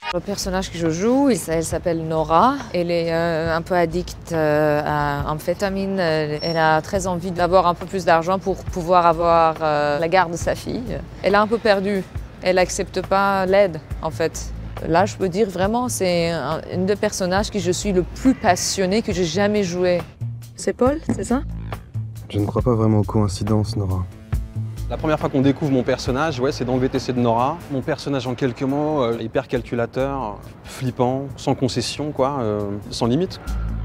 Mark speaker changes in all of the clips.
Speaker 1: Le personnage que je joue, elle s'appelle Nora. Elle est un peu addicte à amphétamine. Elle a très envie d'avoir un peu plus d'argent pour pouvoir avoir la garde de sa fille. Elle est un peu perdue. Elle n'accepte pas l'aide, en fait. Là, je peux dire vraiment, c'est un des personnages que je suis le plus passionné que j'ai jamais joué. C'est Paul, c'est ça?
Speaker 2: Je ne crois pas vraiment aux coïncidences, Nora.
Speaker 3: La première fois qu'on découvre mon personnage, ouais, c'est dans le VTC de Nora. Mon personnage en quelques mots, hyper calculateur, flippant, sans concession, quoi, sans limite.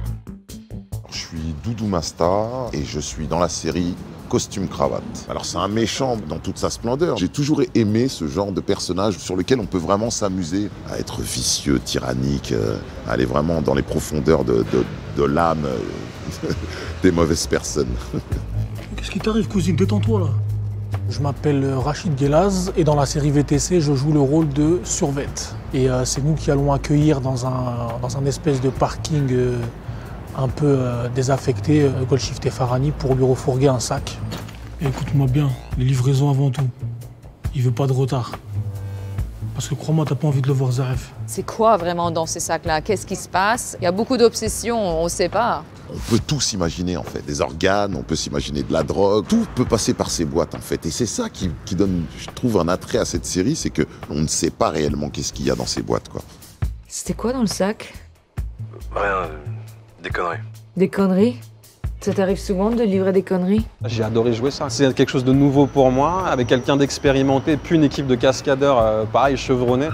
Speaker 4: Je suis Doudou Masta et je suis dans la série Costume Cravate. Alors c'est un méchant dans toute sa splendeur. J'ai toujours aimé ce genre de personnage sur lequel on peut vraiment s'amuser à être vicieux, tyrannique, à aller vraiment dans les profondeurs de l'âme des mauvaises personnes.
Speaker 5: Qu'est-ce qui t'arrive, cousine? Détends-toi là. Je m'appelle Rachid Guelaz et dans la série VTC, je joue le rôle de Survet. Et c'est nous qui allons accueillir dans un espèce de parking un peu désaffecté Golshifteh Farhani pour lui refourguer un sac. Et écoute-moi bien, les livraisons avant tout. Il veut pas de retard. Parce que crois-moi, t'as pas envie de le voir Zaref.
Speaker 1: C'est quoi vraiment dans ces sacs-là? Qu'est-ce qui se passe? Il y a beaucoup d'obsessions, on ne sait pas.
Speaker 4: On peut tout s'imaginer en fait, des organes, on peut s'imaginer de la drogue, tout peut passer par ces boîtes en fait. Et c'est ça qui donne, je trouve, un attrait à cette série, c'est qu'on ne sait pas réellement qu'est-ce qu'il y a dans ces boîtes, quoi.
Speaker 1: C'était quoi dans le sac?
Speaker 2: Rien, des conneries.
Speaker 1: Des conneries? Ça t'arrive souvent de livrer des conneries?
Speaker 3: J'ai adoré jouer ça. C'est quelque chose de nouveau pour moi, avec quelqu'un d'expérimenté, puis une équipe de cascadeurs, pareil, chevronnés.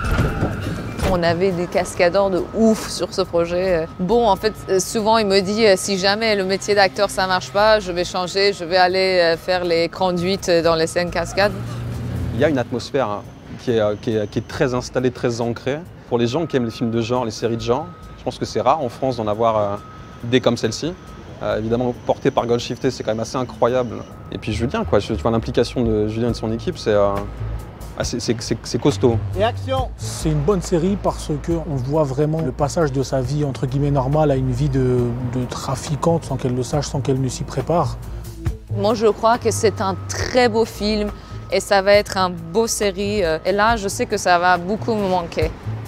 Speaker 1: On avait des cascadeurs de ouf sur ce projet. Bon, en fait, souvent il me dit si jamais le métier d'acteur ça marche pas, je vais changer, je vais aller faire les conduites dans les scènes cascades.
Speaker 3: Il y a une atmosphère hein, qui est très installée, très ancrée. Pour les gens qui aiment les films de genre, les séries de genre, je pense que c'est rare en France d'en avoir des comme celle-ci. Évidemment, portée par Golshifteh, c'est quand même assez incroyable. Et puis Julien, quoi, tu vois l'implication de Julien et de son équipe, c'est costaud.
Speaker 5: Et action! C'est une bonne série parce qu'on voit vraiment le passage de sa vie entre guillemets normale à une vie de trafiquante sans qu'elle le sache, sans qu'elle ne s'y prépare.
Speaker 1: Moi, je crois que c'est un très beau film et ça va être une beau série. Et là, je sais que ça va beaucoup me manquer.